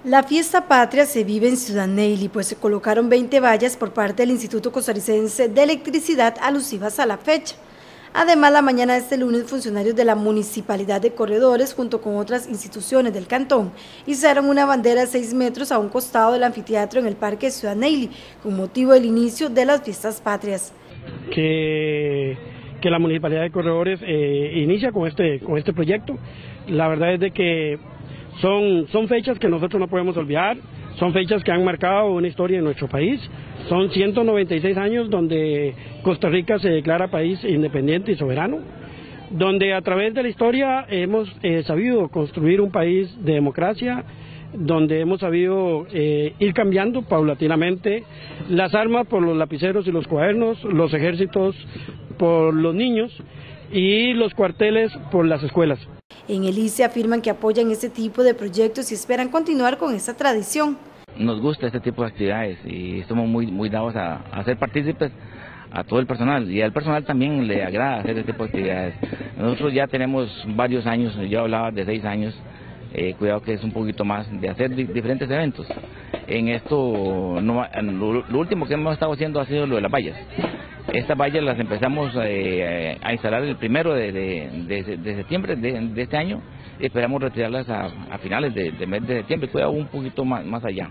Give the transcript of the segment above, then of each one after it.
La fiesta patria se vive en Ciudad Neily, pues se colocaron 20 vallas por parte del Instituto Costarricense de Electricidad alusivas a la fecha. Además, la mañana de este lunes, funcionarios de la Municipalidad de Corredores, junto con otras instituciones del cantón, izaron una bandera de 6 metros a un costado del anfiteatro en el Parque de Ciudad Neily, con motivo del inicio de las fiestas patrias. Que la Municipalidad de Corredores inicia con este proyecto. La verdad es de que son fechas que nosotros no podemos olvidar, son fechas que han marcado una historia en nuestro país. Son 196 años donde Costa Rica se declara país independiente y soberano, donde a través de la historia hemos sabido construir un país de democracia, donde hemos sabido ir cambiando paulatinamente las armas por los lapiceros y los cuadernos, los ejércitos por los niños y los cuarteles por las escuelas. En el ICE afirman que apoyan este tipo de proyectos y esperan continuar con esta tradición. Nos gusta este tipo de actividades y estamos muy dados a hacer partícipes a todo el personal, y al personal también le agrada hacer este tipo de actividades. Nosotros ya tenemos varios años, yo hablaba de 6 años, cuidado que es un poquito más, de hacer diferentes eventos. En esto, lo último que hemos estado haciendo ha sido lo de las vallas. Estas vallas las empezamos a instalar el 1 de septiembre de este año, y esperamos retirarlas a finales del mes de septiembre, cuidado un poquito más allá.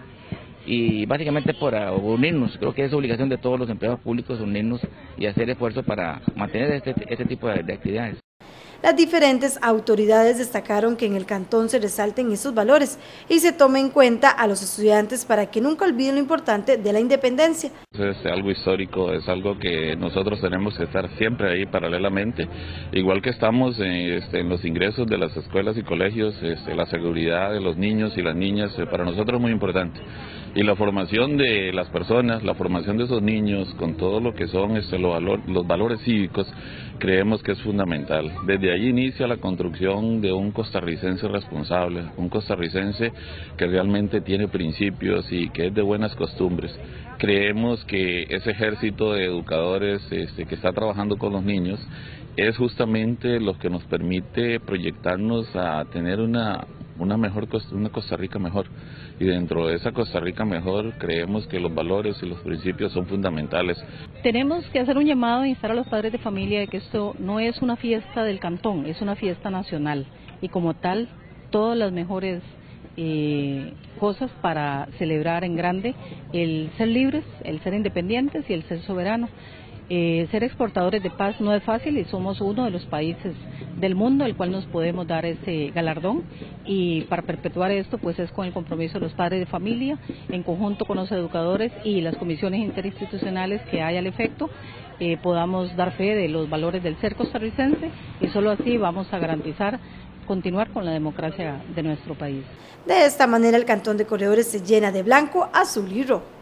Y básicamente por unirnos, creo que es obligación de todos los empleados públicos unirnos y hacer esfuerzos para mantener este tipo de actividades. Las diferentes autoridades destacaron que en el cantón se resalten esos valores y se tome en cuenta a los estudiantes para que nunca olviden lo importante de la independencia. Es algo histórico, es algo que nosotros tenemos que estar siempre ahí paralelamente, igual que estamos en los ingresos de las escuelas y colegios, la seguridad de los niños y las niñas para nosotros es muy importante. Y la formación de las personas, la formación de esos niños con todo lo que son los valores cívicos, creemos que es fundamental. Desde ahí inicia la construcción de un costarricense responsable, un costarricense que realmente tiene principios y que es de buenas costumbres. Creemos que ese ejército de educadores que está trabajando con los niños es justamente lo que nos permite proyectarnos a tener una Costa Rica mejor, y dentro de esa Costa Rica mejor creemos que los valores y los principios son fundamentales. Tenemos que hacer un llamado a instar a los padres de familia de que esto no es una fiesta del cantón, es una fiesta nacional, y como tal todas las mejores cosas para celebrar en grande el ser libres, el ser independientes y el ser soberano. Ser exportadores de paz no es fácil y somos uno de los países del mundo al cual nos podemos dar ese galardón, y para perpetuar esto pues es con el compromiso de los padres de familia en conjunto con los educadores y las comisiones interinstitucionales que hay al efecto, podamos dar fe de los valores del ser costarricense, y solo así vamos a garantizar continuar con la democracia de nuestro país. De esta manera el cantón de Corredores se llena de blanco, azul y rojo.